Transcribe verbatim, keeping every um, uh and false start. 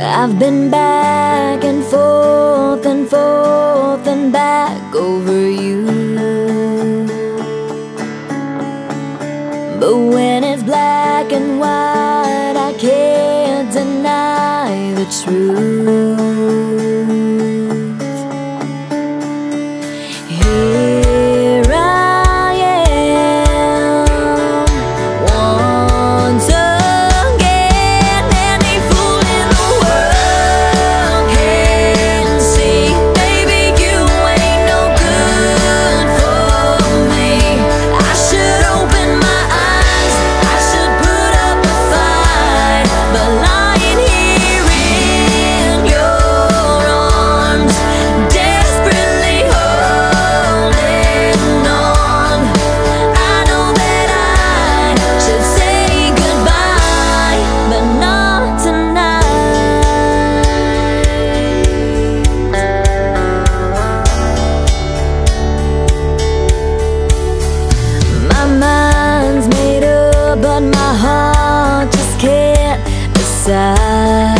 I've been back and forth and forth and back over you, but when it's black and white, I can't deny the truth. Here I am, once again. Any fool in the world can see, baby, you ain't no good for me. I should open my eyes, I should put up a fight, but lying here in your arms, desperately holding on, I know that I should say goodbye, but not tonight. My mind's made up, but my heart just can't decide.